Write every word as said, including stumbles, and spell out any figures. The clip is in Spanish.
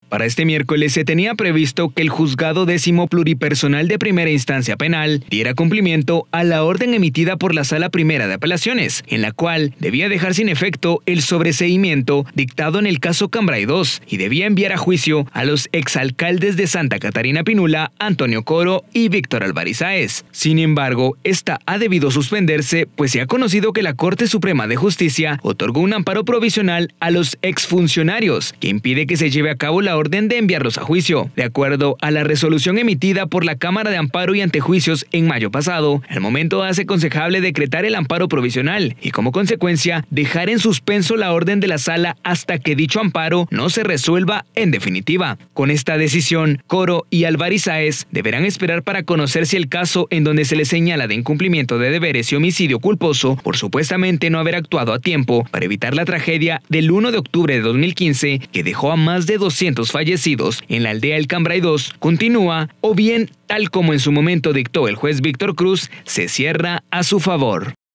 Para este miércoles se tenía previsto que el Juzgado Décimo Pluripersonal de Primera Instancia Penal diera cumplimiento a la orden emitida por la Sala Primera de Apelaciones, en la cual debía dejar sin efecto el sobreseimiento dictado en el caso Cambrai dos y debía enviar a juicio a los exalcaldes de Santa Catarina Pinula, Antonio Coro y Víctor Álvarez Sáez. Sin embargo, esta ha debido suspenderse, pues se ha conocido que la Corte Suprema de Justicia otorgó un amparo provisional a los exfuncionarios que impide que se lleve a cabo la orden de enviarlos a juicio. De acuerdo a la resolución emitida por la Cámara de Amparo y Antejuicios en mayo pasado, al momento hace aconsejable decretar el amparo provisional y como consecuencia dejar en suspenso la orden de la sala hasta que dicho amparo no se resuelva en definitiva. Con esta decisión, Coro y Álvarez Sáez deberán esperar para conocer si el caso en donde se les señala de incumplimiento de deberes y homicidio culposo por supuestamente no haber actuado a tiempo para evitar la tragedia del uno de octubre de dos mil quince que dejó a más de doscientos fallecidos en la aldea El Cambrai dos continúa o bien, tal como en su momento dictó el juez Víctor Cruz, se cierra a su favor.